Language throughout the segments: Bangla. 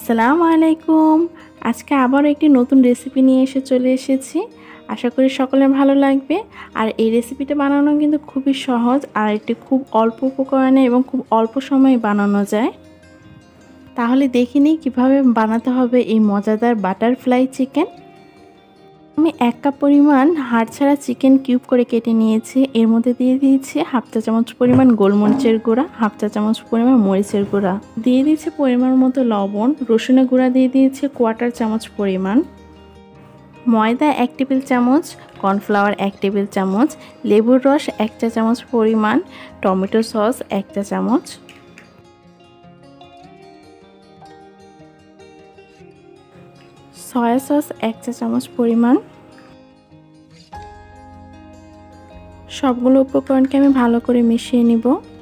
আসসালামু আলাইকুম। আজকে আবারও একটি নতুন রেসিপি নিয়ে চলে এসেছি। আশা করি সকলের ভালো লাগবে। আর এই রেসিপিটা বানানো কিন্তু খুবই সহজ আর এটি খুব অল্প উপকরণে এবং খুব অল্প সময়ে বানানো যায়। তাহলে দেখে নিই কীভাবে বানাতে হবে এই মজাদার বাটারফ্লাই চিকেন। আমি 1 কাপ পরিমাণ হাড় ছাড়া চিকেন কিউব করে কেটে নিয়েছি। এর মধ্যে দিয়ে দিয়েছি হাফ চা চামচ পরিমাণ গোলমরিচের গুঁড়া, হাফ চা চামচ পরিমাণ মরিচের গুঁড়া, দিয়ে দিয়েছি পরিমাণ মতো লবণ, রসুনের গুঁড়া দিয়ে দিয়েছি 1/4 চামচ পরিমাণ, ময়দা 1 টেবিল চামচ, কর্নফ্লাওয়ার 1 টেবিল চামচ, লেবুর রস 1 চা চামচ পরিমাণ, টমেটো সস 1 চা চামচ, সয়া সস 1 চা চামচ পরিমাণ। সবগুলো উপকরণকে আমি ভালো করে মিশিয়ে নিব।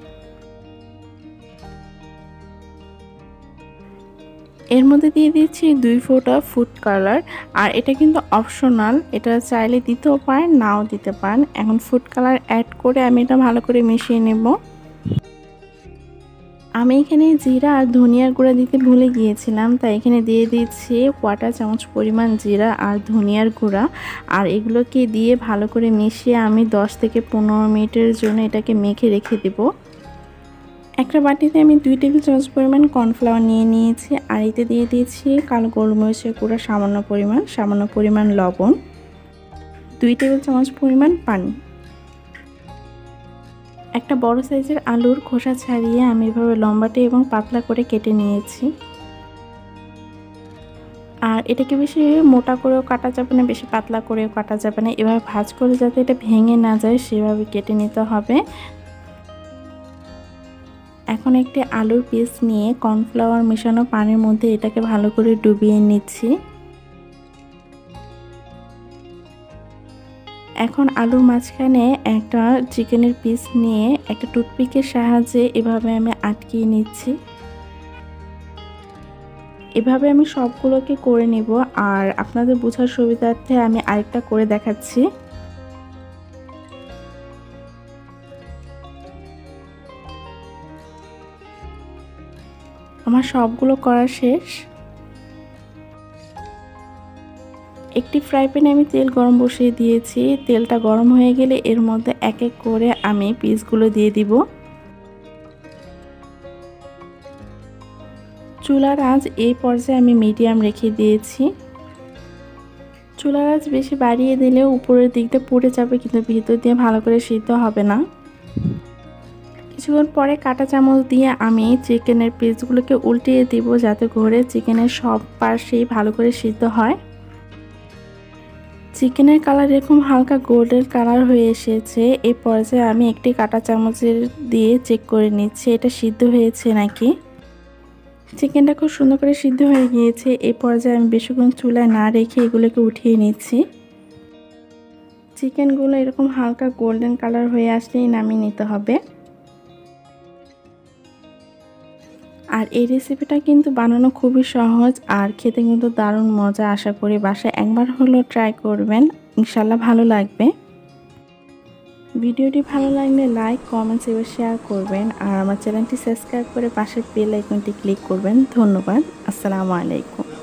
এর মধ্যে দিয়ে দিচ্ছি 2 ফোঁটা ফুড কালার, আর এটা কিন্তু অপশনাল, এটা চাইলে দিতেও পারেন নাও দিতে পারেন। এখন ফুড কালার অ্যাড করে আমি এটা ভালো করে মিশিয়ে নেব। আমি এখানে জিরা আর ধনিয়ার গুঁড়া দিতে ভুলে গিয়েছিলাম, তাই এখানে দিয়ে দিচ্ছি 1/4 চামচ পরিমাণ জিরা আর ধনিয়ার গুঁড়া। আর এগুলোকে দিয়ে ভালো করে মিশিয়ে আমি 10 থেকে 15 মিনিটের জন্য এটাকে মেখে রেখে দেব। একটা বাটিতে আমি 2 টেবিল চামচ পরিমাণ কর্নফ্লাওয়ার নিয়ে নিয়েছি, আর এতে দিয়ে দিয়েছি কালো গোলমরিচের গুঁড়া সামান্য পরিমাণ লবণ, 2 টেবিল চামচ পরিমাণ পানি। একটা বড় সাইজের আলুর খোসা ছাড়িয়ে আমি এভাবে লম্বাটে এবং পাতলা করে কেটে নিয়েছি। আর এটাকে বেশি মোটা করেও কাটা যাবে না, বেশি পাতলা করেও কাটা যাবে না, এভাবে ভাঁজ করে যাতে এটা ভেঙে না যায় সেভাবে কেটে নিতে হবে। এখন একটি আলুর পিস নিয়ে কর্নফ্লাওয়ার মেশানো পানির মধ্যে এটাকে ভালো করে ডুবিয়ে নিচ্ছি। এখন আলুর মাঝখানে একটা চিকেনের পিস নিয়ে একটা টুথপিকের সাহায্যে এভাবে আমি আটকিয়ে নিচ্ছি। এভাবে আমি সবগুলোকে করে নেব। আর আপনাদের বোঝার সুবিধার্থে আমি আরেকটা করে দেখাচ্ছি। আমার সবগুলো করা শেষ। একটি ফ্রাই প্যানে আমি তেল গরম বসিয়ে দিয়েছি। তেলটা গরম হয়ে গেলে এর মধ্যে এক এক করে আমি পিসগুলো দিয়ে দিব। চুলার আঁচ এই পর্যায়ে আমি মিডিয়াম রেখে দিয়েছি। চুলার আঁচ বেশি বাড়িয়ে দিলেও উপরের দিকটা পুড়ে যাবে, কিন্তু ভিতর দিয়ে ভালো করে সিদ্ধ হবে না। কিছুক্ষণ পরে কাঁটা চামচ দিয়ে আমি চিকেনের পিসগুলোকে উল্টিয়ে দিব, যাতে করে চিকেনের সব পাশেই ভালো করে সিদ্ধ হয়। চিকেনের কালার এরকম হালকা গোল্ডেন কালার হয়ে এসেছে। এই পর্যায়ে আমি একটি কাঁটা চামচের দিয়ে চেক করে নিচ্ছি এটা সিদ্ধ হয়েছে নাকি। চিকেনটা খুব সুন্দর করে সিদ্ধ হয়ে গিয়েছে। এই পর্যায়ে আমি বেশিক্ষণ চুলায় না রেখে এগুলোকে উঠিয়ে নিচ্ছি। চিকেনগুলো এরকম হালকা গোল্ডেন কালার হয়ে আসলেই নামিয়ে নিতে হবে। আর এই রেসিপিটা কিন্তু বানানো খুবই সহজ আর খেতে কিন্তু দারুণ মজা। আশা করি বাসায় একবার হলেও ট্রাই করবেন, ইনশাল্লাহ ভালো লাগবে। ভিডিওটি ভালো লাগলে লাইক, কমেন্টস এবং শেয়ার করবেন। আর আমার চ্যানেলটি সাবস্ক্রাইব করে পাশের বেল আইকনটি ক্লিক করবেন। ধন্যবাদ। আসসালামু আলাইকুম।